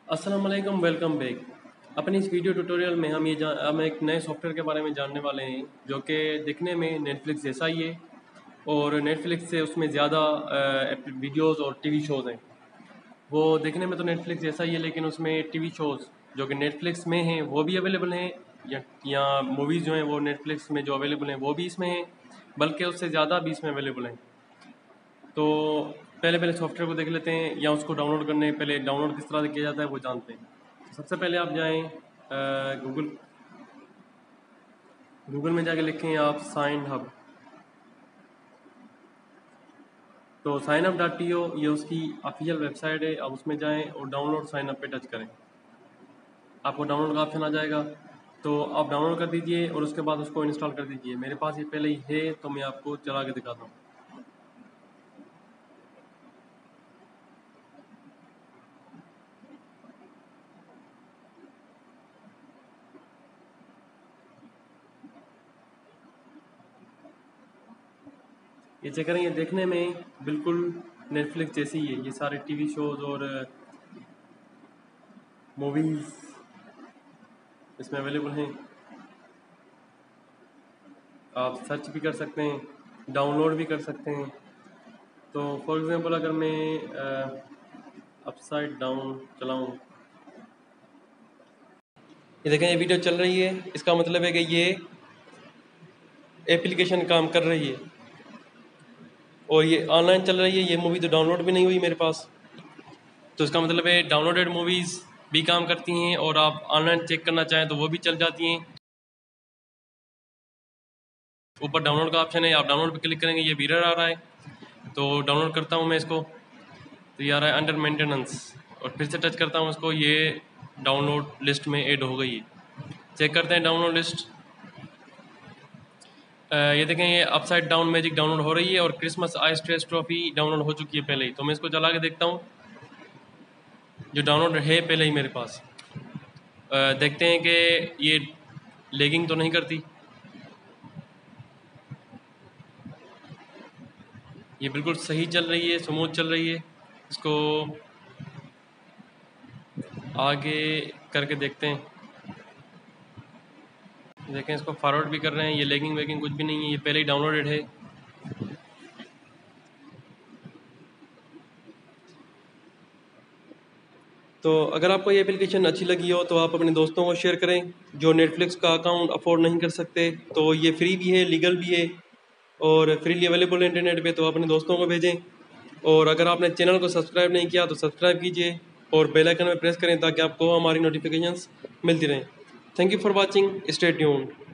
अस्सलाम वालेकुम, welcome back. अपनी इस वीडियो ट्यूटोरियल में हम एक नए सॉफ्टवेयर के बारे में जानने वाले हैं जो कि दिखने में नेटफ्लिक्स जैसा ही है और नेटफ्लिक्स से उसमें ज़्यादा वीडियोस और टीवी शोज़ हैं। वो दिखने में तो नेटफ्लिक्स जैसा ही है लेकिन उसमें टीवी शोज़ जो कि नेटफ्लिक्स में हैं वो भी अवेलेबल हैं, या मूवीज़ जो हैं वो नेटफ्लिक्स में जो अवेलेबल हैं वो भी इसमें हैं, बल्कि उससे ज़्यादा भी इसमें अवेलेबल हैं। तो पहले पहले सॉफ्टवेयर को देख लेते हैं, या उसको डाउनलोड करने पहले डाउनलोड किस तरह से किया जाता है वो जानते हैं। सबसे पहले आप जाएं गूगल गूगल में जाके लिखें आप साइन हब। तो sign up dot T O ये उसकी ऑफिशियल वेबसाइट है। आप उसमें जाएं और डाउनलोड साइन अप पे टच करें। आपको डाउनलोड का ऑप्शन आ जाएगा, तो आप डाउनलोड कर दीजिए और उसके बाद उसको इंस्टॉल कर दीजिए। मेरे पास ये पहले ही है तो मैं आपको चला के दिखाता हूँ। ये चेक करें, ये देखने में बिल्कुल नेटफ्लिक्स जैसी ही है। ये सारे टीवी शोज़ और मूवीज़ इसमें अवेलेबल हैं। आप सर्च भी कर सकते हैं, डाउनलोड भी कर सकते हैं। तो फॉर एग्ज़ाम्पल अगर मैं अपसाइड डाउन चलाऊँ, ये देखें ये वीडियो चल रही है, इसका मतलब है कि ये एप्लीकेशन काम कर रही है और ये ऑनलाइन चल रही है। ये मूवी तो डाउनलोड भी नहीं हुई मेरे पास, तो इसका मतलब है डाउनलोडेड मूवीज़ भी काम करती हैं और आप ऑनलाइन चेक करना चाहें तो वो भी चल जाती हैं। ऊपर डाउनलोड का ऑप्शन है, आप डाउनलोड पे क्लिक करेंगे, ये मिरर आ रहा है। तो डाउनलोड करता हूँ मैं इसको, तो ये आ रहा है अंडर मेंटेनेंस, और फिर से टच करता हूँ इसको, ये डाउनलोड लिस्ट में ऐड हो गई है। चेक करते हैं डाउनलोड लिस्ट। ये देखें ये अपसाइड डाउन मैजिक डाउनलोड हो रही है और Christmas I stress trophy download हो चुकी है पहले ही। तो मैं इसको चला के देखता हूँ, जो डाउनलोड है पहले ही मेरे पास। देखते हैं कि ये लेगिंग तो नहीं करती। ये बिल्कुल सही चल रही है, स्मूथ चल रही है। इसको आगे करके देखते हैं। देखें इसको फॉरवर्ड भी कर रहे हैं, ये लेगिंग वेगिंग कुछ भी नहीं है, ये पहले ही डाउनलोडेड है। तो अगर आपको ये एप्लीकेशन अच्छी लगी हो तो आप अपने दोस्तों को शेयर करें जो नेटफ्लिक्स का अकाउंट अफोर्ड नहीं कर सकते। तो ये फ्री भी है, लीगल भी है और फ्रीली अवेलेबल है इंटरनेट पे, तो अपने दोस्तों को भेजें। और अगर आपने चैनल को सब्सक्राइब नहीं किया तो सब्सक्राइब कीजिए और बेल आइकन में प्रेस करें ताकि आपको हमारी नोटिफिकेशंस मिलती रहें। Thank you for watching, stay tuned.